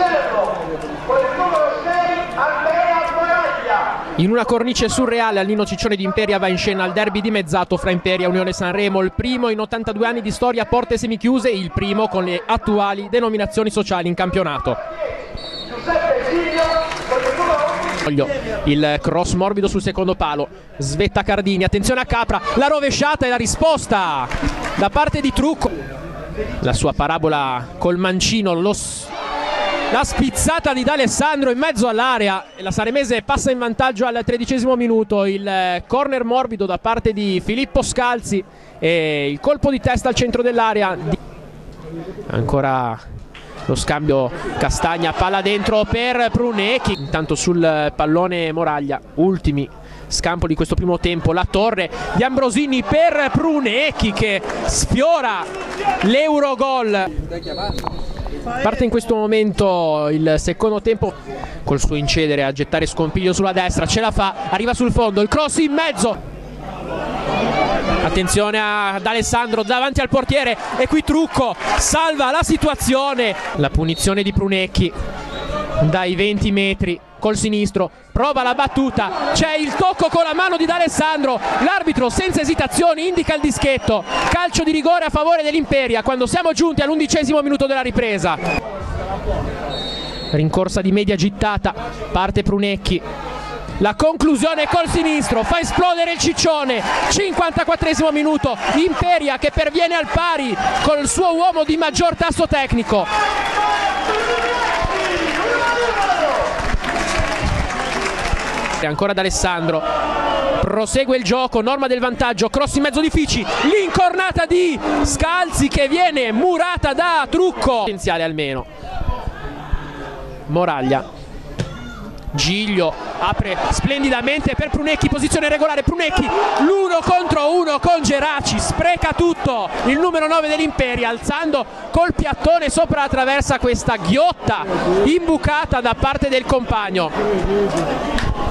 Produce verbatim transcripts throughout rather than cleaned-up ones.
In una cornice surreale, al Nino Ciccione di Imperia va in scena il derby dimezzato fra Imperia e Unione Sanremo, il primo in ottantadue anni di storia a porte semichiuse, il primo con le attuali denominazioni sociali in campionato. Il cross morbido sul secondo palo, svetta Cardini, attenzione a Capra, la rovesciata e la risposta da parte di Trucco. La sua parabola col mancino, lo la spizzata di D'Alessandro in mezzo all'area e la Saremese passa in vantaggio al tredicesimo minuto. Il corner morbido da parte di Filippo Scalzi e il colpo di testa al centro dell'area. Ancora lo scambio Castagna, palla dentro per Prunecchi. Intanto sul pallone Moraglia, ultimi scampo di questo primo tempo, la torre di Ambrosini per Prunecchi che sfiora l'Eurogol. Parte in questo momento il secondo tempo col suo incedere a gettare scompiglio sulla destra, ce la fa, arriva sul fondo, il cross in mezzo. Attenzione ad Alessandro davanti al portiere e qui Trucco salva la situazione. La punizione di Prunecchi dai venti metri col sinistro, prova la battuta, c'è il tocco con la mano di D'Alessandro, l'arbitro senza esitazioni indica il dischetto, calcio di rigore a favore dell'Imperia quando siamo giunti all'undicesimo minuto della ripresa. Rincorsa di media gittata, parte Prunecchi, la conclusione col sinistro, fa esplodere il Ciccione, cinquantaquattresimo minuto, Imperia che perviene al pari col suo uomo di maggior tasso tecnico. Ancora D'Alessandro, prosegue il gioco, norma del vantaggio, cross in mezzo di Fici, l'incornata di Scalzi che viene murata da Trucco. Potenziale almeno. Moraglia, Giglio apre splendidamente per Prunecchi, posizione regolare Prunecchi, l'uno contro uno con Geraci, spreca tutto il numero nove dell'Imperia alzando col piattone sopra la traversa questa ghiotta imbucata da parte del compagno.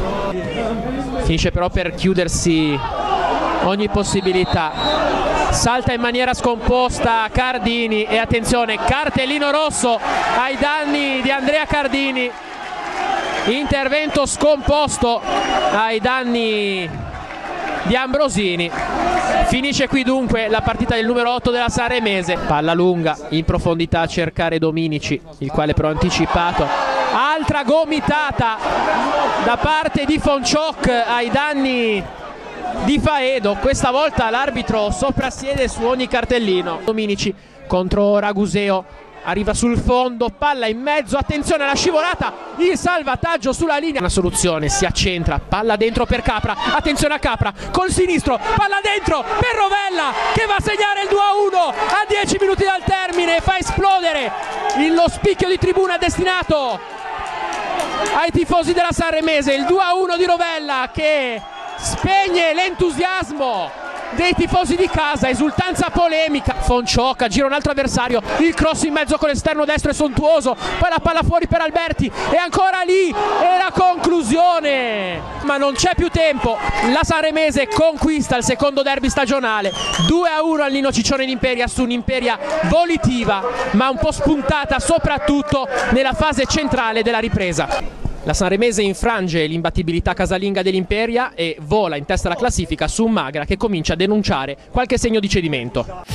Finisce però per chiudersi ogni possibilità, salta in maniera scomposta Cardini e attenzione, cartellino rosso ai danni di Andrea Cardini, intervento scomposto ai danni di Ambrosini. Finisce qui dunque la partita del numero otto della Saremese. Palla lunga in profondità a cercare Dominici, il quale però ha anticipato. Altra gomitata da parte di Fonciocc ai danni di Faedo. Questa volta l'arbitro soprassiede su ogni cartellino. Dominici contro Raguseo, arriva sul fondo, palla in mezzo, attenzione alla scivolata, il salvataggio sulla linea. Una soluzione, si accentra, palla dentro per Capra, attenzione a Capra, col sinistro, palla dentro per Rovella che va a segnare il due a uno a dieci minuti dal termine, fa esplodere lo spicchio di tribuna destinato ai tifosi della Saremese, il due a uno di Rovella che spegne l'entusiasmo dei tifosi di casa, esultanza polemica. Fonciocca gira un altro avversario, il cross in mezzo con l'esterno destro è sontuoso, poi la palla fuori per Alberti e ancora lì e la conclusione, ma non c'è più tempo, la Saremese conquista il secondo derby stagionale, due a uno al Nino Ciccione d'Imperia su un'Imperia volitiva ma un po' spuntata soprattutto nella fase centrale della ripresa. La Saremese infrange l'imbattibilità casalinga dell'Imperia e vola in testa alla classifica su un Magra che comincia a denunciare qualche segno di cedimento.